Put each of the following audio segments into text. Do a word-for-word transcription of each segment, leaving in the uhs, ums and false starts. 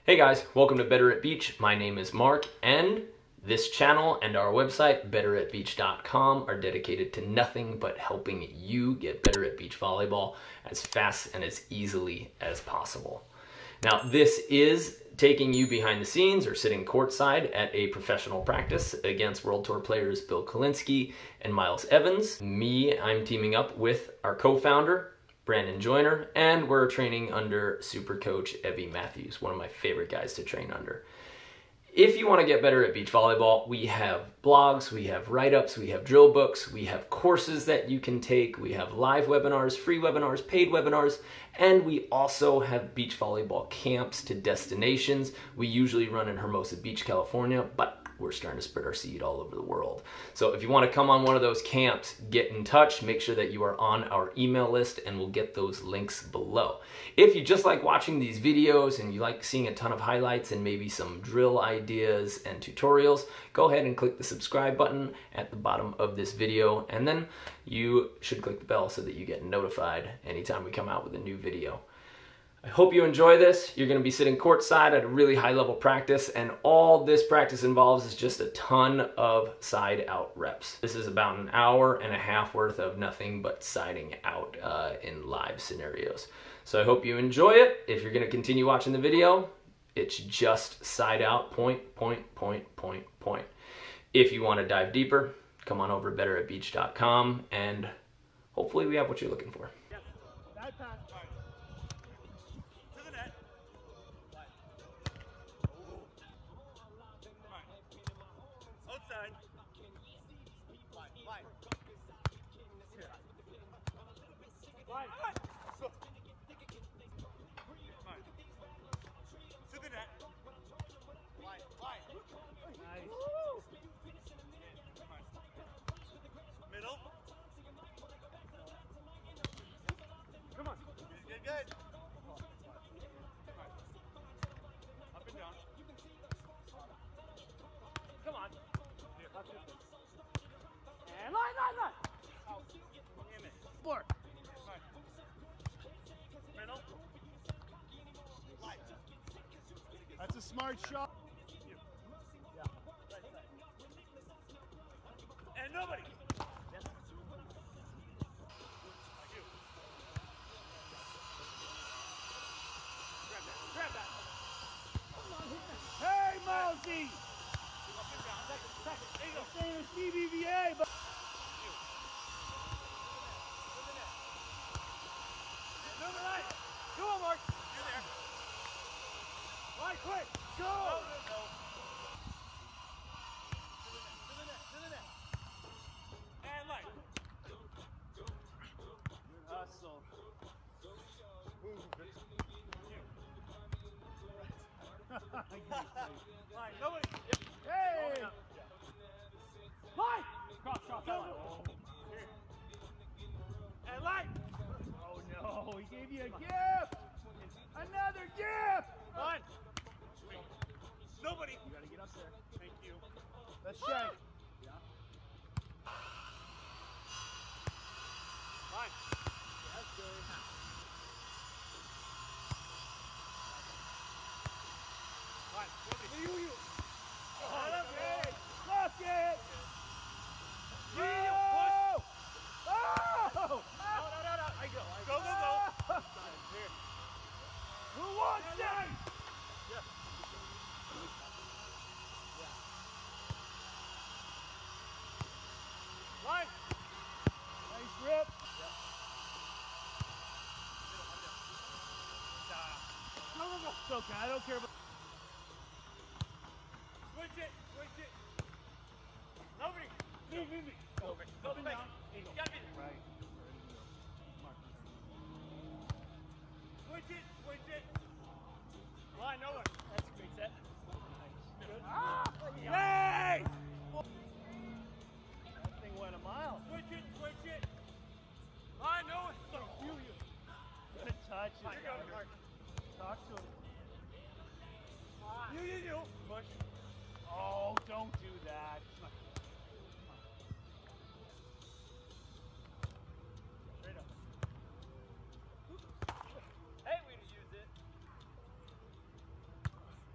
Hey guys, welcome to Better at Beach. My name is Mark, and this channel and our website, better at beach dot com, are dedicated to nothing but helping you get better at beach volleyball as fast and as easily as possible. Now, this is taking you behind the scenes or sitting courtside at a professional practice against World Tour players Bill Kolinske and Miles Evans. Me, I'm teaming up with our co-founder, Brandon Joyner, and we're training under super coach Evie Matthews, one of my favorite guys to train under. If you want to get better at beach volleyball, we have blogs, we have write-ups, we have drill books, we have courses that you can take, we have live webinars, free webinars, paid webinars, and we also have beach volleyball camps to destinations. We usually run in Hermosa Beach, California, but we're starting to spread our seed all over the world. So if you want to come on one of those camps, get in touch. Make sure that you are on our email list, and we'll get those links below. If you just like watching these videos and you like seeing a ton of highlights and maybe some drill ideas and tutorials, go ahead and click the subscribe button at the bottom of this video, and then you should click the bell so that you get notified anytime we come out with a new video. I hope you enjoy this. You're going to be sitting courtside at a really high level practice, and all this practice involves is just a ton of side out reps. This is about an hour and a half worth of nothing but siding out uh, in live scenarios. So I hope you enjoy it. If you're going to continue watching the video, it's just side out, point, point, point, point, point. If you want to dive deeper, come on over to better at beach dot com, and hopefully we have what you're looking for. Yes. That pass. Outside. Wide. Wide. So. To the net. Wide. Wide. Nice. Middle. Come on. Good, good. Up and down. Come on. And line, line, line. Out. Damn it. Four. Middle. Line. That's a smart shot. Yeah. Right side. And nobody. Yes. Like you. Grab that. Grab that. Come on, hit that. Hey, Mosey. There you go. Saying a C B V A, but move it right. Go on, Mark. You're there. Right, quick. Go. No, no, no. To the net. To the net. To the net. And light. Good hustle. Line. Nobody. Yep. Hey. Line! Cross, cross, go. Oh. And light! Oh no, he gave you a gift! Another gift! Line! Nobody! You gotta get up there. Thank you. Let's check. Yeah. Line. That's good. Line. Nobody. You, you. Oh, okay. Lock it! Go! Oh! No, no, no, no. I go. I go, go, go. Here. Who wants it? Yeah. Line. Nice rip. Yeah. Go, go, go. It's okay. I don't care about. Switch it. Switch it. Nobody. Me, me, me. Over. Go down. You gotta be there. Right. Switch it. Switch it. Line, no one. That's a great set. Nice. Good. Ah! Yay! That thing went a mile. Switch it. Switch it. Line, no one. So you, you. Good touch. Here you go, Mark. Talk to him. You, you, you. Push. Oh, don't do that. Hey, we use it.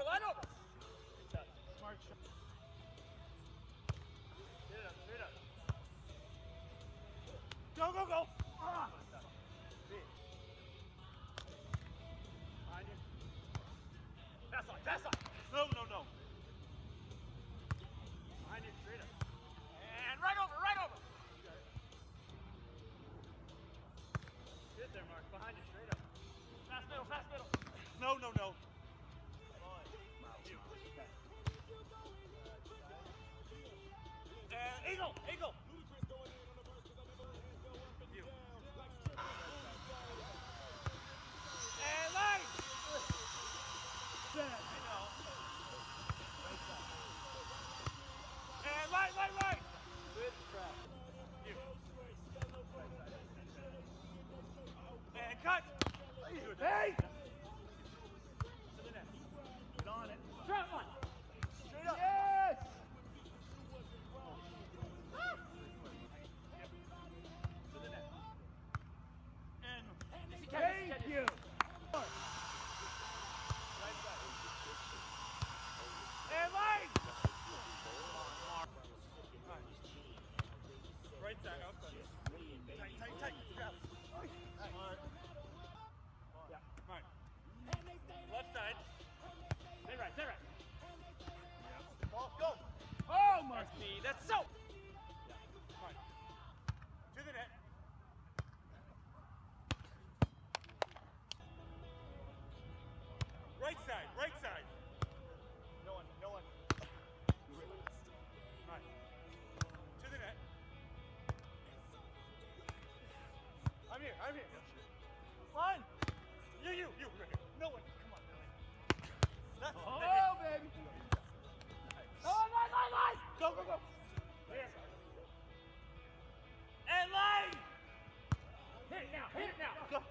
line over. Smart shot. Get it up, straight up. Go, go, go. Ah. Behind you. Fast line, fast line. No, no, no. Behind you, straight up. And right over, right over. Get there, Mark. Behind you, straight up. Fast middle, fast middle. No, no, no. You. And eagle, eagle. You. And line. I know. And line, line, line. Good trap. You. And cut. Hey! To the net. Get on it. Trap one. Straight up. Yes! Ah! Yep. To the net. And thank you. Right side. And line. Right side, outside. Tight, tight, tight. Grab. Smart. Yeah, right. Left side. Stay right, stay right. Yeah. Ball, go. Oh, Mark. That's me. That's so. Yeah. Right. To the net. Right side, right side. No one, no one. Right. To the net. I'm here, I'm here. Fine. You, you, you. No one. Come on, Billy. That's oh, baby. Oh, line, line, line. Go, go, go. Here. And line. Hit it now, hit it now. Go.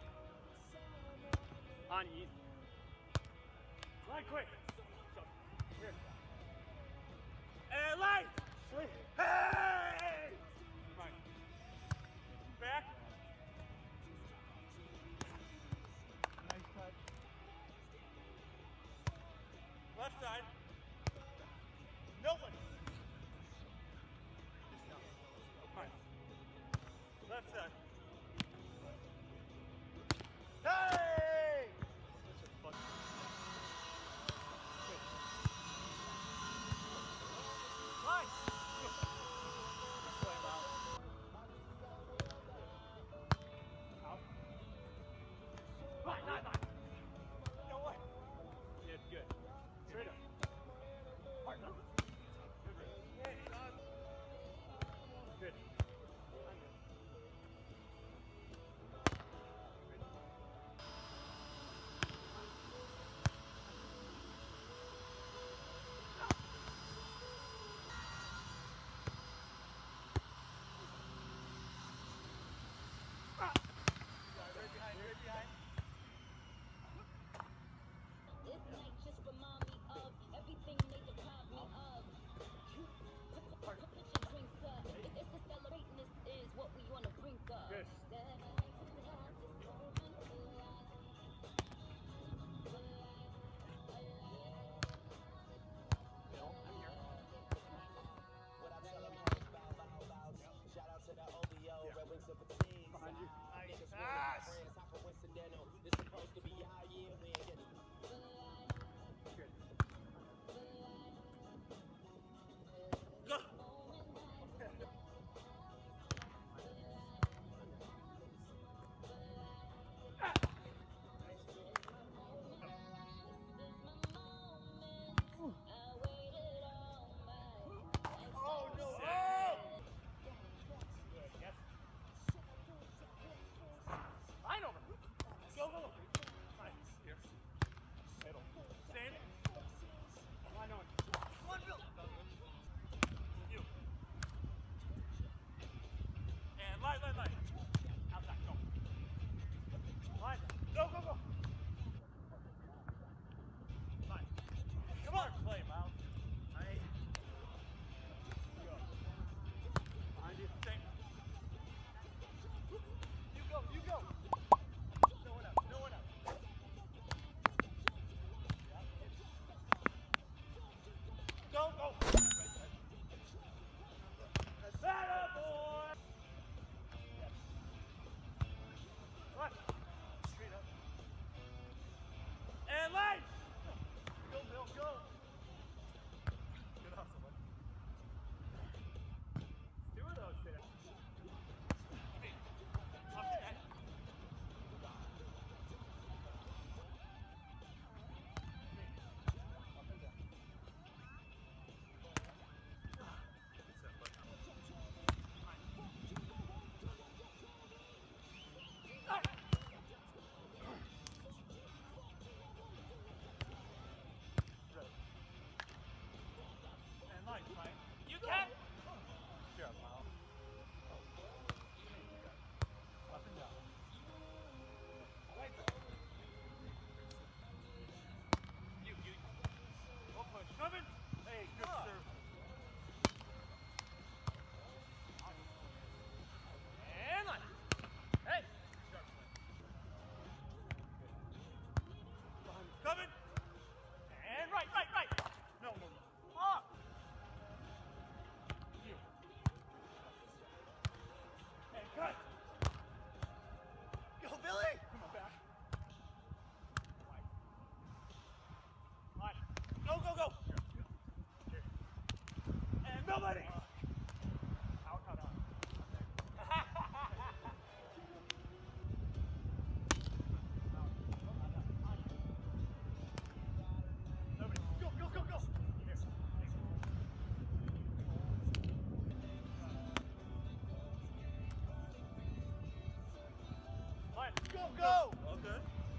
On easy. Line quick. Here. And line. Sweet. Hey. Right. Back. Nice touch. Left side. No one. Right. Left side. Hey! Such a fun. Line. Play him out. Out. Line, line, line. No way. Yeah, good. Straight up. Nobody! Out, out, out. Nobody. Go, go, go, go! Here. Fine. Go, go! Okay.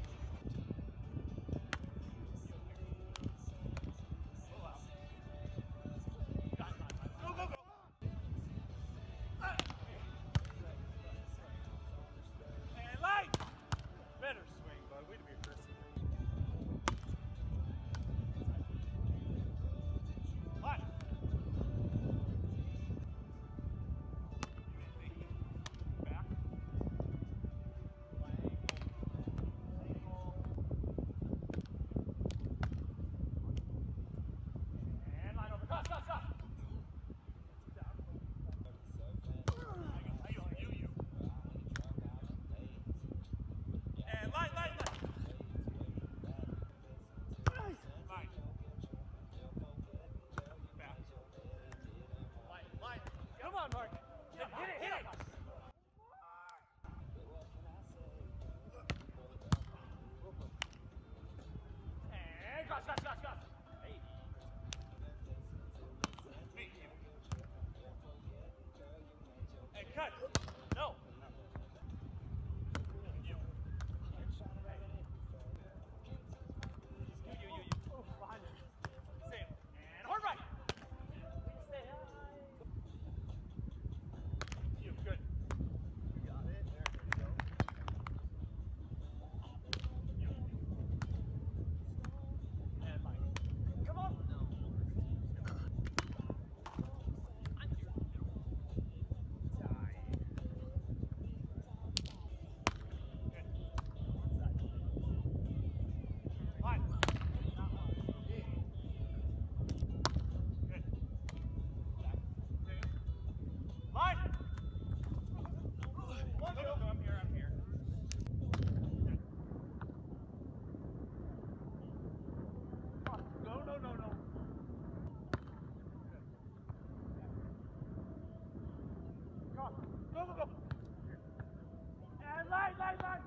Go, go, go! And light! Better swing, bud. Way to be aggressive. Light! Back. And line over. Stop, stop, stop! You, you. And light, light, light. Light. Back. Light, light. Come on, Mark. Hit it, hit it, hit it. And cross, cross, cross, cross. Hey. Hey, you. Hey, cut. No. You. You, you, you, you. Oh, behind it. Same. And hard right. Stay high. You, good. You got it. There you go. You. And Mike. Come on. No. I'm here. Die. Good. Fine. Good. Line! One, go, go, I'm here, I'm here. No, no, no, no. Go, go, go, go. And line, line, line.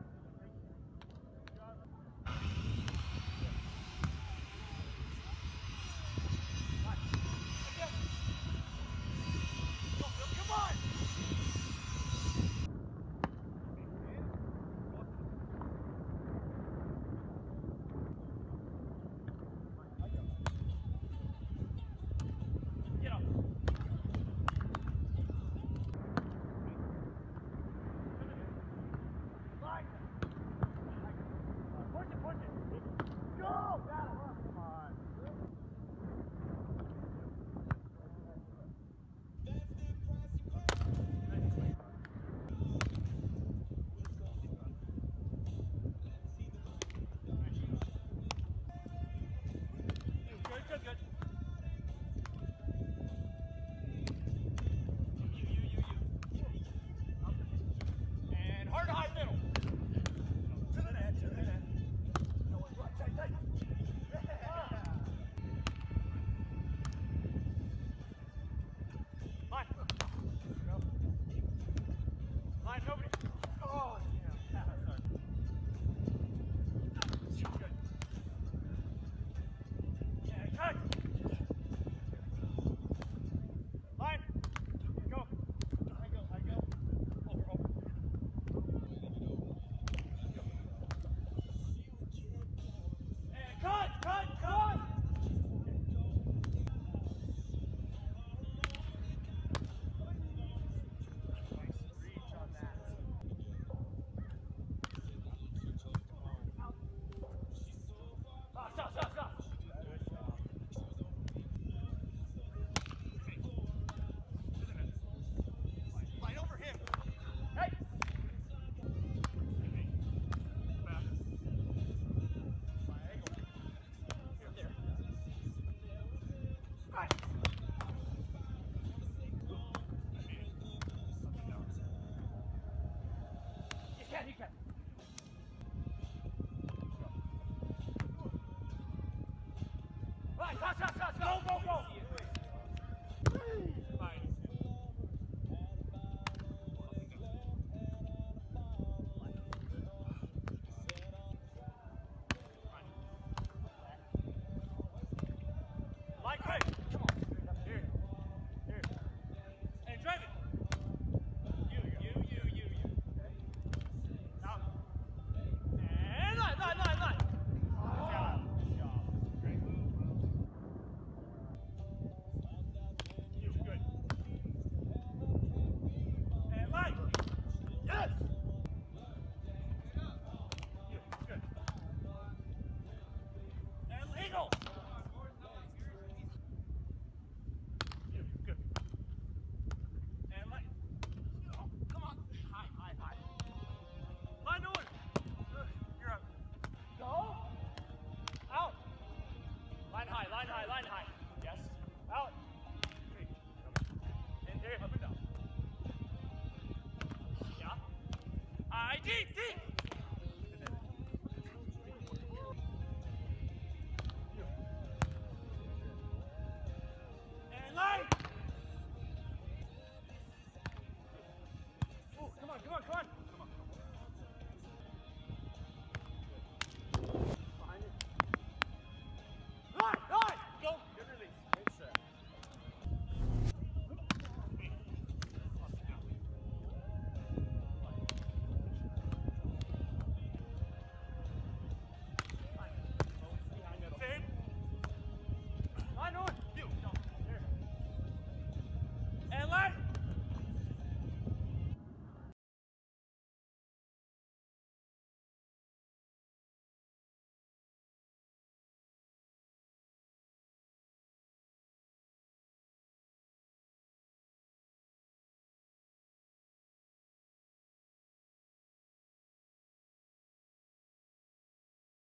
Come on! Get up. Line. Push it, push it. Go! Got it. Come on. Good, good, good. You, you, you, you. And hard high middle. To the net, to the net. No one's right, tight, tight. Yeah. Line. Go. Line, nobody. Oh, yeah. Sorry. Good. And cut. Line. Go. I go, I go. Over, over. Go. And cut, cut, cut. Nice reach on that. Stop, stop, stop, stop. Good job. Light over him. Hey! Back. Triangle. Here, there. Right. You can, you can. Right, cross, cross, cross, go, go, go! Deep, deep.